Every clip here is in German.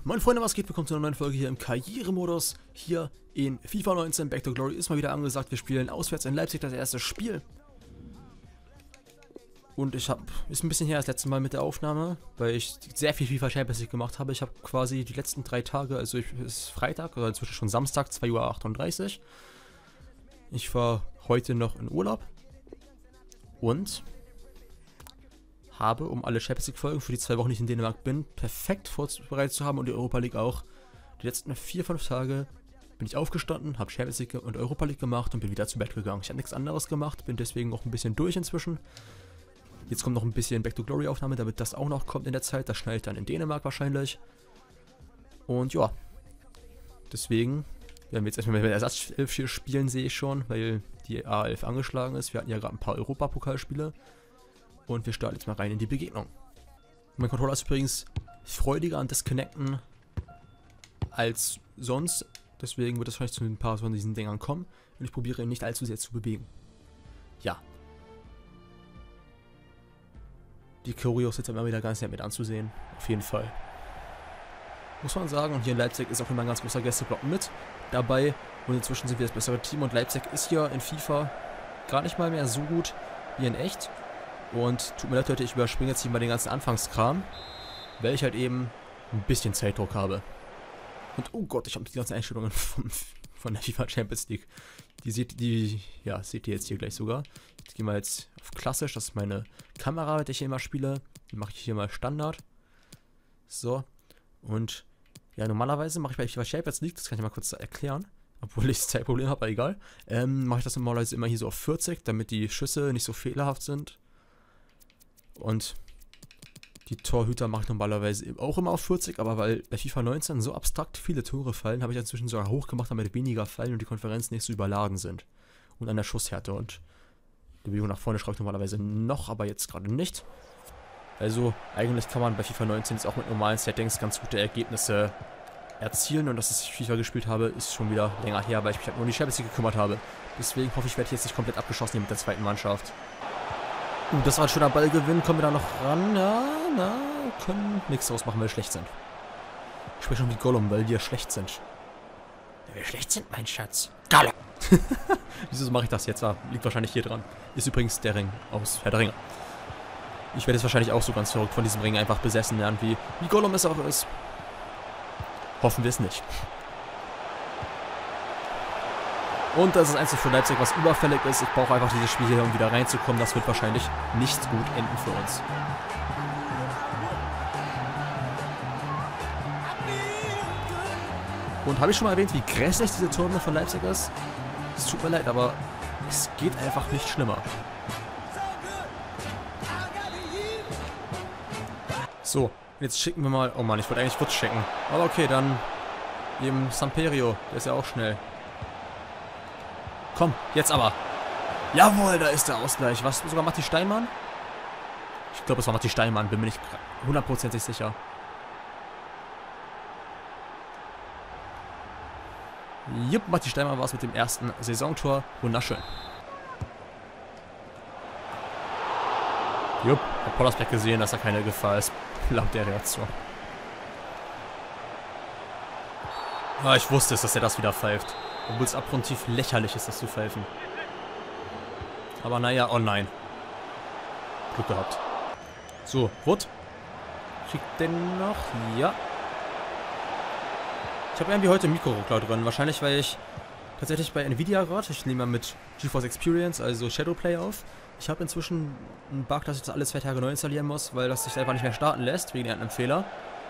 Moin Freunde, was geht? Willkommen zu einer neuen Folge hier im Karrieremodus. Hier in FIFA 19 Back to Glory ist mal wieder angesagt. Wir spielen auswärts in Leipzig das erste Spiel. Und ist ein bisschen her das letzte Mal mit der Aufnahme, weil ich sehr viel FIFA Champions League gemacht habe. Ich habe quasi die letzten 3 Tage, also es ist Freitag, oder inzwischen schon Samstag, 2:38 Uhr. Ich war heute noch in Urlaub und habe, um alle Champions League Folgen für die 2 Wochen, die ich in Dänemark bin, perfekt vorbereitet zu haben und die Europa League auch. Die letzten 4-5 Tage bin ich aufgestanden, habe Champions League und Europa League gemacht und bin wieder zu Bett gegangen. Ich habe nichts anderes gemacht, bin deswegen auch ein bisschen durch inzwischen. Jetzt kommt noch ein bisschen Back to Glory Aufnahme, damit das auch noch kommt in der Zeit. Das schneide ich dann in Dänemark wahrscheinlich. Und ja, deswegen werden wir jetzt erstmal mit der Ersatzelf hier spielen, sehe ich schon, weil die A11 angeschlagen ist. Wir hatten ja gerade ein paar Europapokalspiele. Und wir starten jetzt mal rein in die Begegnung. Mein Controller ist übrigens freudiger an Disconnecten als sonst. Deswegen wird es vielleicht zu ein paar von diesen Dingern kommen. Und ich probiere ihn nicht allzu sehr zu bewegen. Ja. Die Choreos jetzt immer wieder ganz nett mit anzusehen. Auf jeden Fall. Muss man sagen. Und hier in Leipzig ist auch immer ein ganz großer Gästeblock mit dabei. Und inzwischen sind wir das bessere Team. Und Leipzig ist hier in FIFA gar nicht mal mehr so gut wie in echt. Und tut mir leid, Leute, ich überspringe jetzt hier mal den ganzen Anfangskram, weil ich halt eben ein bisschen Zeitdruck habe. Und oh Gott, ich habe die ganzen Einstellungen von der FIFA Champions League. Die seht ihr jetzt hier gleich sogar. Jetzt gehen wir jetzt auf klassisch, das ist meine Kamera, mit der ich hier immer spiele. Die mache ich hier mal Standard. So. Und ja, normalerweise mache ich bei FIFA Champions League, das kann ich mal kurz erklären. Obwohl ich Zeitproblem habe, aber egal. Mache ich das normalerweise immer hier so auf 40, damit die Schüsse nicht so fehlerhaft sind. Und die Torhüter mache ich normalerweise auch immer auf 40, aber weil bei FIFA 19 so abstrakt viele Tore fallen, habe ich inzwischen sogar hochgemacht, damit weniger fallen und die Konferenzen nicht so überladen sind. Und an der Schusshärte. Und die Bewegung nach vorne schraube ich normalerweise noch, aber jetzt gerade nicht. Also eigentlich kann man bei FIFA 19 jetzt auch mit normalen Settings ganz gute Ergebnisse erzielen. Und dass ich FIFA gespielt habe, ist schon wieder länger her, weil ich mich halt nur um die Champions League gekümmert habe. Deswegen hoffe ich, werde jetzt nicht komplett abgeschossen hier mit der zweiten Mannschaft. Das war ein schöner Ballgewinn. Kommen wir da noch ran? Ja, können nichts draus machen, weil wir schlecht sind. Ich spreche schon wie Gollum, weil wir schlecht sind. Weil wir schlecht sind, mein Schatz. Gollum! Wieso mache ich das jetzt? Liegt wahrscheinlich hier dran. Ist übrigens der Ring aus Herr der Ringe. Ich werde jetzt wahrscheinlich auch so ganz verrückt von diesem Ring einfach besessen werden, wie Gollum es auch ist. Hoffen wir es nicht. Und das ist das Einzige für Leipzig, was überfällig ist. Ich brauche einfach dieses Spiel hier, um wieder reinzukommen. Das wird wahrscheinlich nicht gut enden für uns. Und habe ich schon mal erwähnt, wie grässlich diese Turme von Leipzig ist? Es tut mir leid, aber es geht einfach nicht schlimmer. So, jetzt schicken wir mal... Oh Mann, ich wollte eigentlich kurz checken. Aber okay, dann eben Samperio. Der ist ja auch schnell. Komm, jetzt aber. Jawohl, da ist der Ausgleich. Was? Sogar Matti Steinmann? Ich glaube, es war Matti Steinmann. Bin mir nicht hundertprozentig sicher. Jupp, Matti Steinmann war es mit dem ersten Saisontor. Wunderschön. Jupp, hat Pollersbeck gesehen, dass da keine Gefahr ist. Laut der Reaktion. Ah, ich wusste es, dass er das wieder pfeift. Obwohl es abgrundtief lächerlich ist, das zu pfeifen. Aber naja, oh nein. Glück gehabt. So, Wood. Kriegt den noch? Ja. Ich habe irgendwie heute Mikroruckler drin. Wahrscheinlich, weil ich tatsächlich bei Nvidia gerade, ich nehme mal mit GeForce Experience, also Shadowplay auf. Ich habe inzwischen einen Bug, dass ich das alle 2 Tage neu installieren muss, weil das sich einfach nicht mehr starten lässt, wegen irgendeinem Fehler.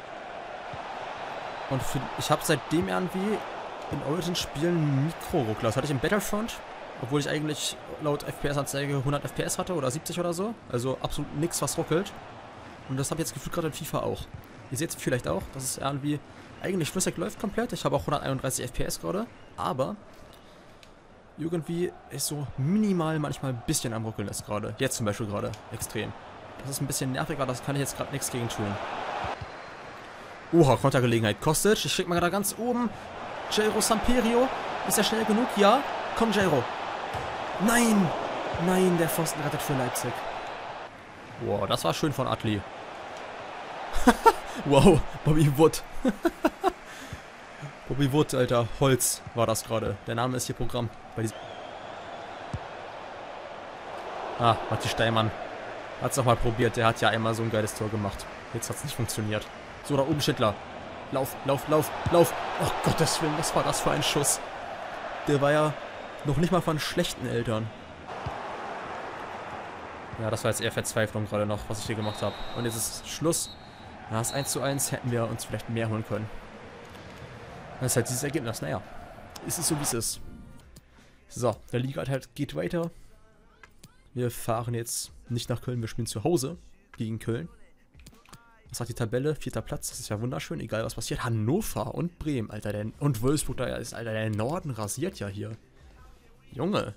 Und ich habe seitdem irgendwie in Origin-Spielen Mikroruckler. Das hatte ich im Battlefront, obwohl ich eigentlich laut FPS-Anzeige 100 FPS hatte oder 70 oder so. Also absolut nichts, was ruckelt. Und das habe ich jetzt gefühlt gerade in FIFA auch. Ihr seht es vielleicht auch, dass es irgendwie eigentlich flüssig läuft komplett. Ich habe auch 131 FPS gerade, aber irgendwie ist so minimal manchmal ein bisschen am Ruckeln ist gerade. Jetzt zum Beispiel gerade extrem. Das ist ein bisschen nervig, aber das kann ich jetzt gerade nichts gegen tun. Oha, Kontergelegenheit. Kostic, ich schicke mal da ganz oben. Jairo Samperio. Ist er schnell genug? Ja. Komm, Jairo. Nein. Nein, der Pfosten rettet für Leipzig. Wow, das war schön von Atli. Wow, Bobby Wood. Bobby Wood, Alter. Holz war das gerade. Der Name ist hier Programm. Bei diesem Matti Steinmann. Hat's noch mal probiert. Der hat ja einmal so ein geiles Tor gemacht. Jetzt hat's nicht funktioniert. So, da oben Schindler. Lauf, lauf, lauf, lauf. Oh Gottes Willen, was war das für ein Schuss? Der war ja noch nicht mal von schlechten Eltern. Ja, das war jetzt eher Verzweiflung gerade noch, was ich hier gemacht habe. Und jetzt ist Schluss. Ja, das 1:1 hätten wir uns vielleicht mehr holen können. Das ist halt dieses Ergebnis. Naja, ist es so, wie es ist. So, der Liga halt geht weiter. Wir fahren jetzt nicht nach Köln, wir spielen zu Hause gegen Köln. Was sagt die Tabelle? 4. Platz, das ist ja wunderschön, egal was passiert. Hannover und Bremen, Alter, und Wolfsburg, da ist, Alter, der Norden rasiert ja hier. Junge.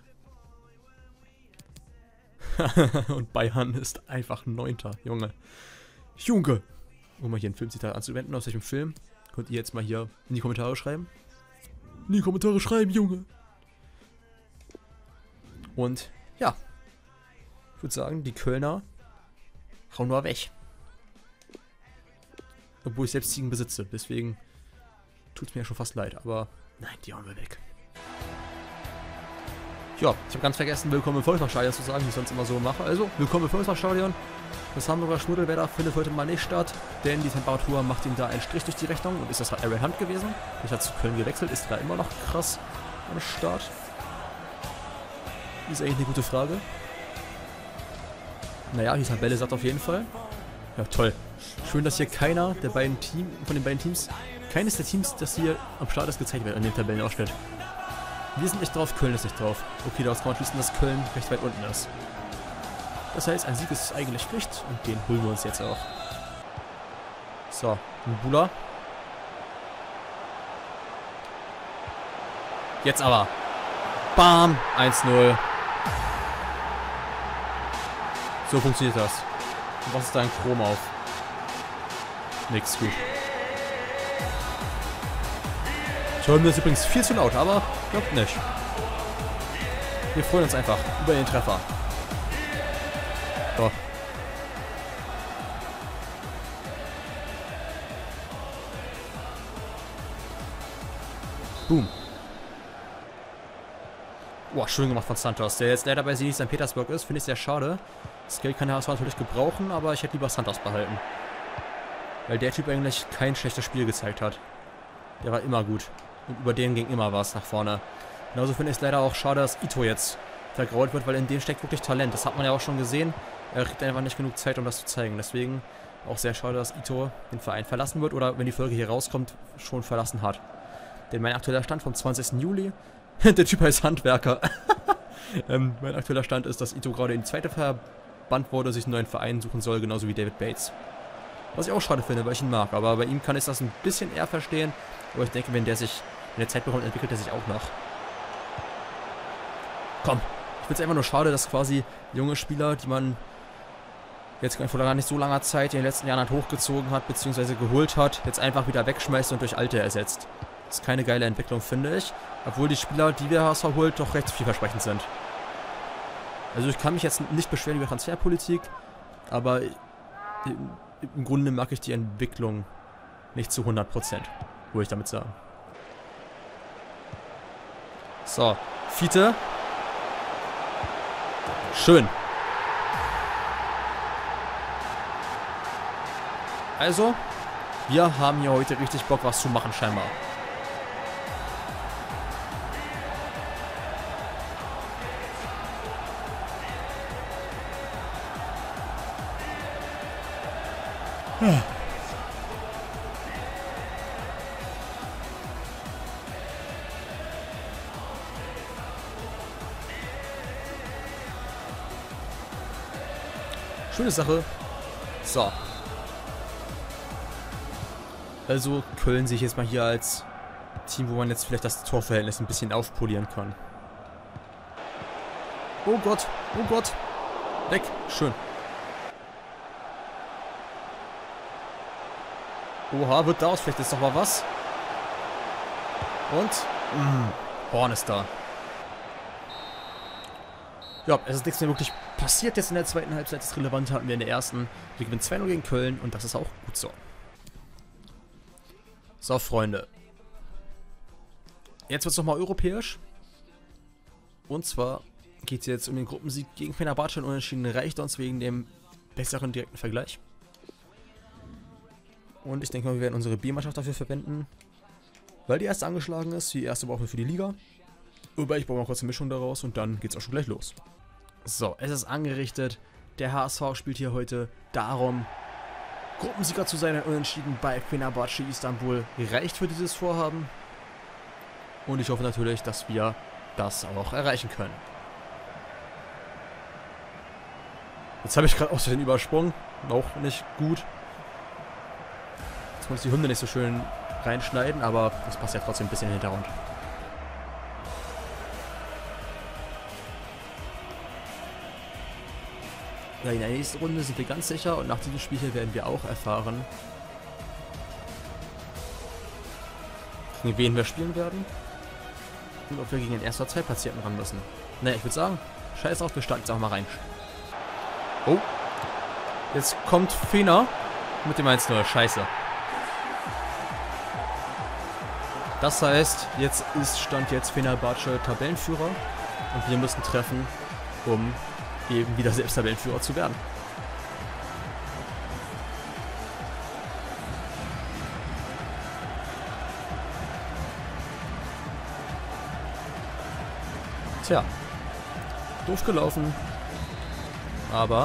Und Bayern ist einfach 9. Junge. Junge. Um mal hier ein Filmzitat anzuwenden, aus welchem Film, könnt ihr jetzt mal hier in die Kommentare schreiben. In die Kommentare schreiben, Junge. Und, ja. Ich würde sagen, die Kölner hauen nur weg. Obwohl ich selbst Ziegen besitze, deswegen tut es mir ja schon fast leid, aber nein, die hauen wir weg. Ja, ich habe ganz vergessen, willkommen im Volksparkstadion zu sagen, wie ich sonst immer so mache. Also, willkommen im Volksparkstadion. Das Hamburger Schmuddelwetter findet heute mal nicht statt, denn die Temperatur macht ihm da einen Strich durch die Rechnung. Und ist das Aaron Hunt gewesen? Ich hat zu Köln gewechselt, ist da immer noch krass am Start. Ist eigentlich eine gute Frage. Naja, die Tabelle sagt auf jeden Fall. Ja, toll. Schön, dass hier keines der beiden Teams, keines der Teams, das hier am Start ist, gezeigt wird an den Tabellenausschnitt. Wir sind nicht drauf, Köln ist nicht drauf. Okay, daraus kann man schließen, dass Köln recht weit unten ist. Das heißt, ein Sieg ist eigentlich Pflicht und den holen wir uns jetzt auch. So, Mbula. Jetzt aber. Bam! 1:0. So funktioniert das. Und was ist da ein Chrom auf? Nix, gut. Ich höre mir das übrigens viel zu laut, aber glaubt nicht. Wir freuen uns einfach über den Treffer. So. Boom. Boah, schön gemacht von Santos, der jetzt leider bei Zenit St. Petersburg ist. Finde ich sehr schade. Das Geld kann der HSV natürlich gebrauchen, aber ich hätte lieber Santos behalten. Weil der Typ eigentlich kein schlechtes Spiel gezeigt hat. Der war immer gut. Und über den ging immer was nach vorne. Genauso finde ich es leider auch schade, dass Ito jetzt vergrault wird, weil in dem steckt wirklich Talent. Das hat man ja auch schon gesehen. Er kriegt einfach nicht genug Zeit, um das zu zeigen. Deswegen auch sehr schade, dass Ito den Verein verlassen wird oder, wenn die Folge hier rauskommt, schon verlassen hat. Denn mein aktueller Stand vom 20. Juli... Der Typ heißt Handwerker. Mein aktueller Stand ist, dass Ito gerade in die zweite verbannt wurde, sich einen neuen Verein suchen soll, genauso wie David Bates. Was ich auch schade finde, weil ich ihn mag. Aber bei ihm kann ich das ein bisschen eher verstehen. Aber ich denke, wenn der Zeit bekommt, entwickelt er sich auch noch. Komm. Ich finde es einfach nur schade, dass quasi junge Spieler, die man jetzt vor gar nicht so langer Zeit in den letzten Jahren halt hochgezogen hat, beziehungsweise geholt hat, jetzt einfach wieder wegschmeißt und durch alte ersetzt. Das ist keine geile Entwicklung, finde ich. Obwohl die Spieler, die der HSV holt, doch recht vielversprechend sind. Also ich kann mich jetzt nicht beschweren über Transferpolitik, aber im Grunde mag ich die Entwicklung nicht zu 100%, würde ich damit sagen. So, Fiete. Schön. Also, wir haben hier heute richtig Bock, was zu machen, scheinbar. Schöne Sache. So. Also Köln sehe ich jetzt mal hier als Team, wo man jetzt vielleicht das Torverhältnis ein bisschen aufpolieren kann. Oh Gott, oh Gott. Weg, schön. Oha, wird daraus vielleicht jetzt doch mal was. Und, Horn ist da. Ja, es ist nichts mehr wirklich passiert jetzt in der zweiten Halbzeit. Das Relevante hatten wir in der ersten. Wir gewinnen 2:0 gegen Köln und das ist auch gut so. So, Freunde. Jetzt wird es nochmal europäisch. Und zwar geht es jetzt um den Gruppensieg gegen Fenerbahce und Unentschieden reicht uns wegen dem besseren direkten Vergleich. Und ich denke mal, wir werden unsere B-Mannschaft dafür verwenden. Weil die erste angeschlagen ist. Die erste brauchen wir für die Liga. Wobei, ich brauche mal kurz eine Mischung daraus und dann geht es auch schon gleich los. So, es ist angerichtet. Der HSV spielt hier heute darum, Gruppensieger zu sein. Unentschieden bei Fenerbahce Istanbul reicht für dieses Vorhaben. Und ich hoffe natürlich, dass wir das auch erreichen können. Jetzt habe ich gerade aus den übersprungen. Auch nicht gut. Jetzt muss ich die Hymne nicht so schön reinschneiden, aber das passt ja trotzdem ein bisschen in den Hintergrund. Ja, in der nächsten Runde sind wir ganz sicher und nach diesem Spiel hier werden wir auch erfahren, gegen wen wir spielen werden und ob wir gegen den ersten oder Zweitplatzierten ran müssen. Naja, ich würde sagen, scheiß drauf, wir starten jetzt auch mal rein. Oh, jetzt kommt Fener mit dem 1-0, scheiße. Das heißt, jetzt ist Stand jetzt Fenerbahce Tabellenführer und wir müssen treffen, um eben wieder selbst Tabellenführer zu werden. Tja, doof gelaufen, aber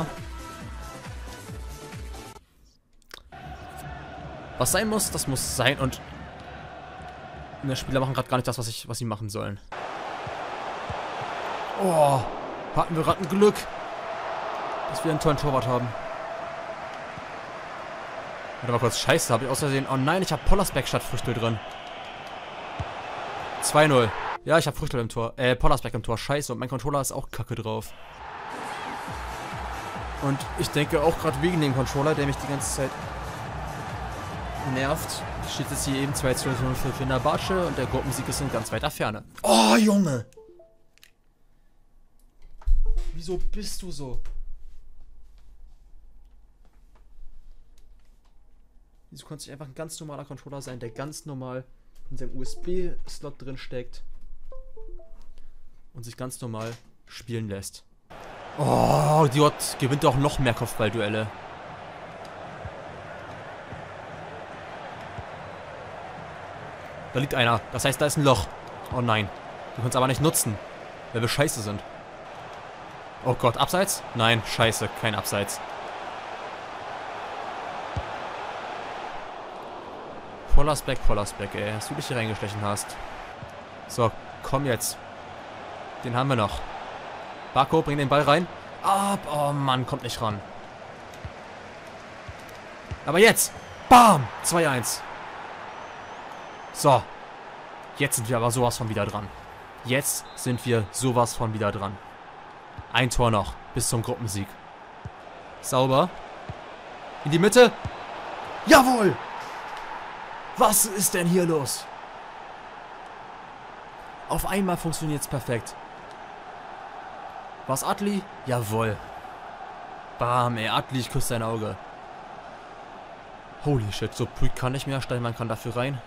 was sein muss, das muss sein und die Spieler machen gerade gar nicht das, was sie machen sollen. Oh, hatten wir gerade ein Glück, dass wir einen tollen Torwart haben. Warte mal kurz, scheiße, habe ich aus Versehen. Oh nein, ich habe Pollersbeck statt Früchtel drin. 2-0. Ja, ich habe Früchtel im Tor. Pollersbeck im Tor, scheiße. Und mein Controller ist auch kacke drauf. Und ich denke auch gerade wegen dem Controller, der mich die ganze Zeit nervt, steht jetzt hier eben 2-0 für Fenerbahce und der Gruppensieg ist in ganz weiter Ferne. Oh, Junge! Wieso bist du so? Wieso konnte ich einfach ein ganz normaler Controller sein, der ganz normal in seinem USB-Slot drin steckt und sich ganz normal spielen lässt? Oh, die gewinnt auch noch mehr Kopfballduelle. Da liegt einer. Das heißt, da ist ein Loch. Oh nein. Wir können es aber nicht nutzen, weil wir scheiße sind. Oh Gott, Abseits? Nein, scheiße, kein Abseits. Pollersbeck, ey, dass du dich hier reingeschlichen hast. So, komm jetzt. Den haben wir noch. Barco, bring den Ball rein. Ab, oh Mann, kommt nicht ran. Aber jetzt. Bam, 2-1. So. Jetzt sind wir aber sowas von wieder dran. Jetzt sind wir sowas von wieder dran. Ein Tor noch, bis zum Gruppensieg. Sauber. In die Mitte. Jawohl! Was ist denn hier los? Auf einmal funktioniert es perfekt. Was, Adli? Jawohl. Bam, ey, Adli, ich küsse dein Auge. Holy shit, so Puig kann nicht mehr, Steinmann kann dafür rein.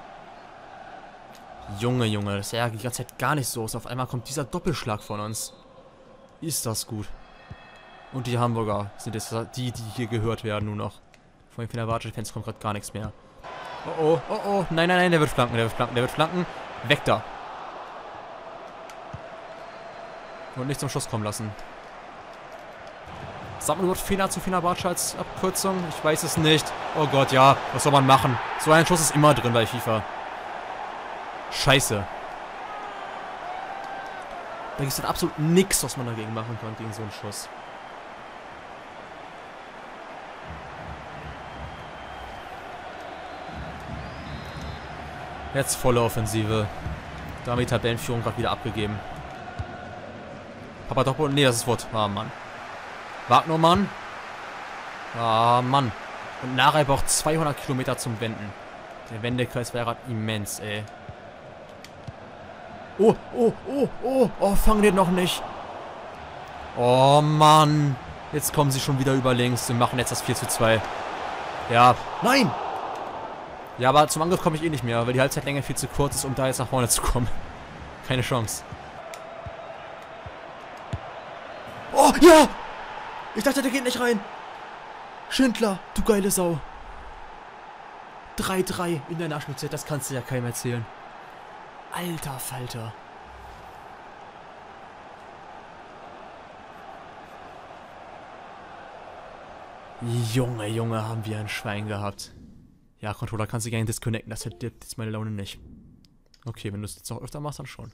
Junge, Junge, das sah ja die ganze Zeit gar nicht so aus. Auf einmal kommt dieser Doppelschlag von uns. Ist das gut. Und die Hamburger sind jetzt die hier gehört werden nur noch. Von den Fenerbahce-Fans kommt gerade gar nichts mehr. Oh oh, oh oh, nein, nein, nein, der wird flanken, der wird flanken. Weg da. Und nicht zum Schuss kommen lassen. Sagt man überhaupt Fehler zu Fenerbahce als Abkürzung? Ich weiß es nicht. Oh Gott, ja, was soll man machen? So ein Schuss ist immer drin bei FIFA. Scheiße. Da gibt es halt absolut nichts, was man dagegen machen kann, gegen so einen Schuss. Jetzt volle Offensive. Da haben wir die Tabellenführung gerade wieder abgegeben. Papadopoulos, nee, das ist Wort. Ah, Mann. Wagnermann. Ah, Mann. Und Narei braucht 200 Kilometer zum Wenden. Der Wendekreis wäre gerade immens, ey. Oh, oh, oh, oh, oh, fang den noch nicht. Oh, Mann. Jetzt kommen sie schon wieder über links und machen jetzt das 4:2. Ja, nein. Ja, aber zum Angriff komme ich eh nicht mehr, weil die Halbzeitlänge viel zu kurz ist, um da jetzt nach vorne zu kommen. Keine Chance. Oh, ja! Ich dachte, der geht nicht rein. Schindler, du geile Sau. 3-3 in der Nachspielzeit, das kannst du ja keinem erzählen. Alter Falter. Junge, Junge, haben wir ein Schwein gehabt. Ja, Controller, kannst du gerne disconnecten, das verdirbt jetzt meine Laune nicht. Okay, wenn du es jetzt noch öfter machst, dann schon.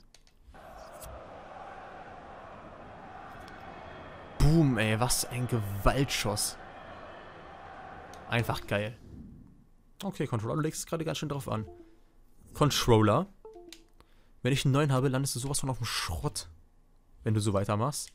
Boom, ey, was ein Gewaltschuss. Einfach geil. Okay, Controller, du legst es gerade ganz schön drauf an. Controller. Wenn ich einen neuen habe, landest du sowas von auf dem Schrott. Wenn du so weitermachst.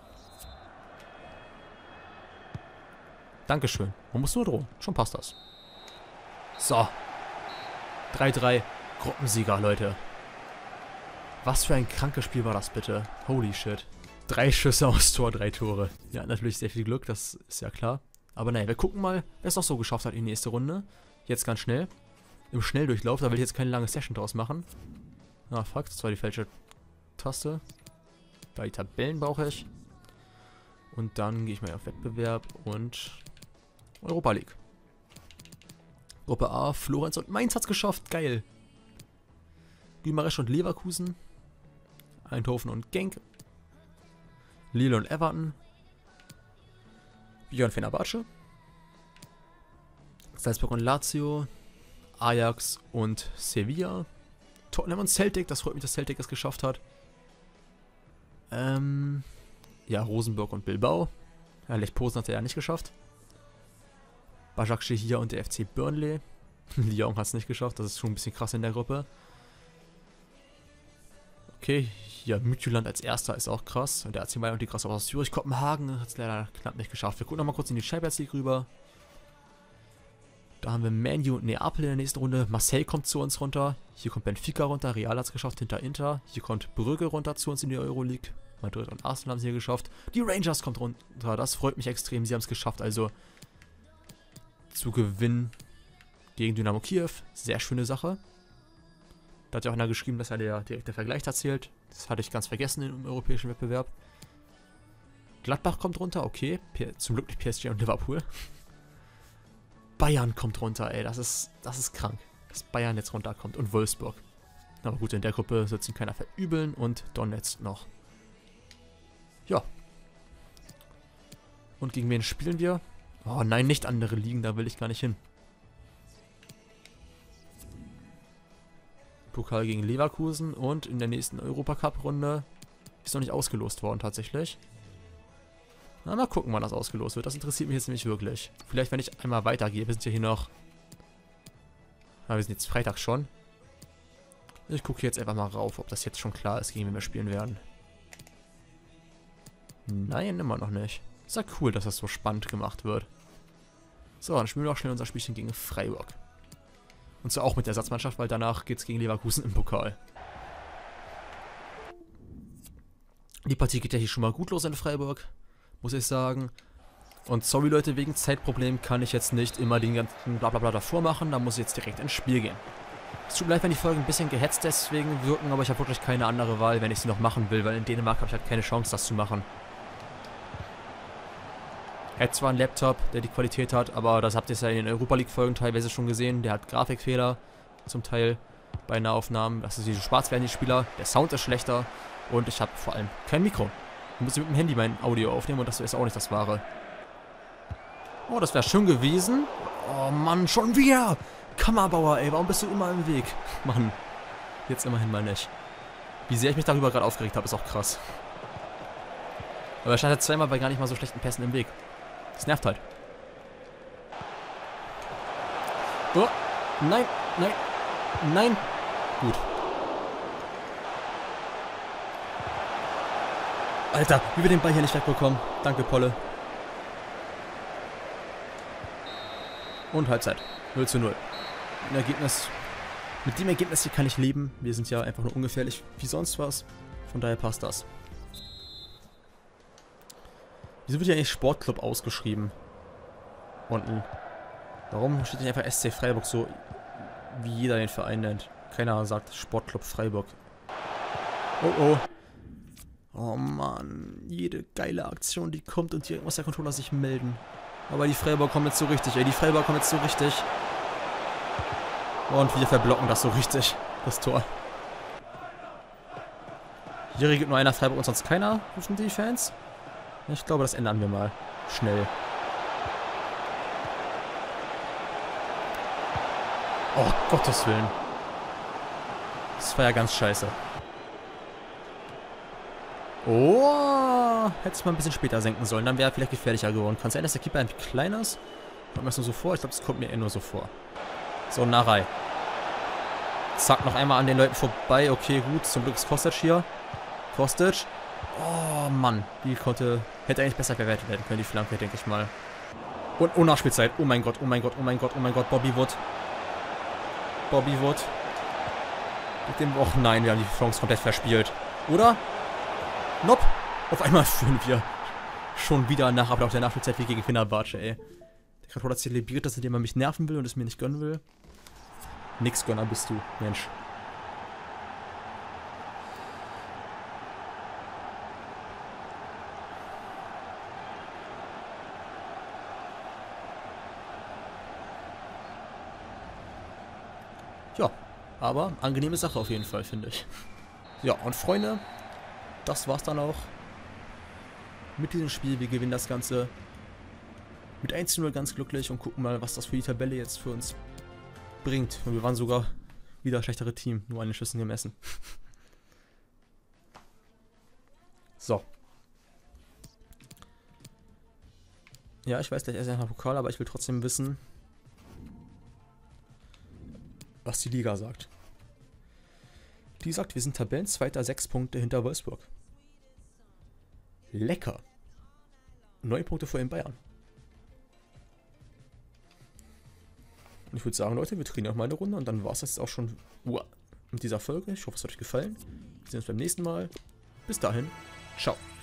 Dankeschön. Man muss nur drohen. Schon passt das. So. 3-3. Gruppensieger, Leute. Was für ein krankes Spiel war das bitte? Holy shit. 3 Schüsse aus Tor, 3 Tore. Ja, natürlich sehr viel Glück, das ist ja klar. Aber naja, wir gucken mal, wer es noch so geschafft hat in die nächste Runde. Jetzt ganz schnell. Im Schnelldurchlauf, da will ich jetzt keine lange Session draus machen. Ah, fuck, das war die falsche Taste. Da die Tabellen brauche ich. Und dann gehe ich mal auf Wettbewerb und Europa League. Gruppe A, Florenz und Mainz hat's geschafft. Geil. Gümeresch und Leverkusen. Eindhoven und Genk. Lille und Everton. Björn Fenerbahce. Salzburg und Lazio. Ajax und Sevilla. Tottenham und Celtic. Das freut mich, dass Celtic es geschafft hat. Ja, Rosenborg und Bilbao. Ja, Lech Posen hat er ja nicht geschafft. Başakşehir und der FC Burnley. Lyon hat es nicht geschafft. Das ist schon ein bisschen krass in der Gruppe. Okay, hier Midtjylland als erster ist auch krass. Und der AC Mailand und die krass aus Zürich. Kopenhagen hat es leider knapp nicht geschafft. Wir gucken nochmal kurz in die Champions League rüber. Da haben wir Man U und Neapel in der nächsten Runde. Marseille kommt zu uns runter. Hier kommt Benfica runter. Real hat es geschafft hinter Inter. Hier kommt Brügge runter zu uns in die Euroleague. Madrid und Arsenal haben es hier geschafft. Die Rangers kommt runter. Das freut mich extrem. Sie haben es geschafft. Also zu gewinnen gegen Dynamo Kiew. Sehr schöne Sache. Da hat ja auch einer geschrieben, dass er der direkte Vergleich erzählt. Das hatte ich ganz vergessen im europäischen Wettbewerb. Gladbach kommt runter. Okay. Zum Glück nicht PSG und Liverpool. Bayern kommt runter, ey. Das ist krank. Dass Bayern jetzt runterkommt. Und Wolfsburg. Aber gut, in der Gruppe wird sich keiner verübeln. Und Donetsk noch. Ja. Und gegen wen spielen wir? Oh nein, nicht andere Ligen. Da will ich gar nicht hin. Pokal gegen Leverkusen. Und in der nächsten Europacup-Runde ist noch nicht ausgelost worden, tatsächlich. Na, mal gucken, wann das ausgelost wird. Das interessiert mich jetzt nämlich wirklich. Vielleicht, wenn ich einmal weitergehe. Wir sind ja hier noch... Ja, wir sind jetzt Freitag schon. Ich gucke jetzt einfach mal rauf, ob das jetzt schon klar ist, gegen wen wir spielen werden. Nein, immer noch nicht. Ist ja cool, dass das so spannend gemacht wird. So, dann spielen wir auch schnell unser Spielchen gegen Freiburg. Und zwar auch mit der Ersatzmannschaft, weil danach geht es gegen Leverkusen im Pokal. Die Partie geht ja hier schon mal gut los in Freiburg, muss ich sagen. Und sorry Leute, wegen Zeitproblemen kann ich jetzt nicht immer den ganzen Blablabla davor machen. Da muss ich jetzt direkt ins Spiel gehen. Es tut mir leid, wenn die Folgen ein bisschen gehetzt deswegen wirken, aber ich habe wirklich keine andere Wahl, wenn ich sie noch machen will, weil in Dänemark habe ich halt keine Chance, das zu machen. Er hat zwar einen Laptop, der die Qualität hat, aber das habt ihr ja in den Europa League Folgen teilweise schon gesehen. Der hat Grafikfehler zum Teil bei Nahaufnahmen. Das ist diese schwarz werden die Spieler. Der Sound ist schlechter und ich habe vor allem kein Mikro. Ich muss mit dem Handy mein Audio aufnehmen und das ist auch nicht das Wahre. Oh, das wäre schön gewesen. Oh Mann, schon wieder. Kammerbauer, ey, warum bist du immer im Weg? Mann, jetzt immerhin mal nicht. Wie sehr ich mich darüber gerade aufgeregt habe, ist auch krass. Aber er stand halt zweimal bei gar nicht mal so schlechten Pässen im Weg. Das nervt halt. Oh, nein, nein, nein. Gut. Alter, wie wir den Ball hier nicht wegbekommen. Danke, Polle. Und Halbzeit. 0:0. Mit dem Ergebnis hier kann ich leben. Wir sind ja einfach nur ungefährlich wie sonst was. Von daher passt das. Wieso wird hier eigentlich Sportclub ausgeschrieben? Unten. Warum steht nicht einfach SC Freiburg so wie jeder den Verein nennt. Keiner sagt Sportclub Freiburg. Oh oh. Oh Mann, jede geile Aktion, die kommt und hier muss der Controller sich melden. Aber die Freiburg kommen jetzt so richtig, ey. Die Freiburg kommen jetzt so richtig. Und wir verblocken das so richtig, das Tor. Hier regelt nur einer Freiburg und sonst keiner, rufen die Fans. Ich glaube, das ändern wir mal. Schnell. Oh, Gottes Willen. Das war ja ganz scheiße. Oh, hätte es mal ein bisschen später senken sollen, dann wäre er vielleicht gefährlicher geworden. Kann sein, dass der Keeper ein bisschen kleiner ist? Kommt mir das nur so vor? Ich glaube, es kommt mir eher nur so vor. So, Narei. Zack, noch einmal an den Leuten vorbei. Okay, gut. Zum Glück ist Kostic hier. Kostic. Oh, Mann. Die hätte eigentlich besser bewertet werden können, die Flanke, denke ich mal. Und oh, Nachspielzeit. Oh mein Gott, oh mein Gott, oh mein Gott, oh mein Gott. Bobby Wood. Bobby Wood. Mit dem... Och nein, wir haben die Chance komplett verspielt. Oder? Nope. Auf einmal führen wir schon wieder nach Ablauf der Nachspielzeit wie gegen Fenerbahce, ey. Der Controller zelebriert das, indem er mich nerven will und es mir nicht gönnen will. Nix Gönner bist du, Mensch. Ja, aber angenehme Sache auf jeden Fall, finde ich. Ja, und Freunde, das war's dann auch mit diesem Spiel. Wir gewinnen das Ganze mit 1:0 ganz glücklich und gucken mal, was das für die Tabelle jetzt für uns bringt. Und wir waren sogar wieder schlechtere Team, nur an den Schüssen gemessen. So. Ja, ich weiß gleich erst nach Pokal, aber ich will trotzdem wissen, was die Liga sagt. Die sagt, wir sind Tabellenzweiter, 6 Punkte hinter Wolfsburg. Lecker. 9 Punkte vor den Bayern. Und ich würde sagen, Leute, wir drehen noch mal eine Runde und dann war es jetzt auch schon mit dieser Folge. Ich hoffe, es hat euch gefallen. Wir sehen uns beim nächsten Mal. Bis dahin. Ciao.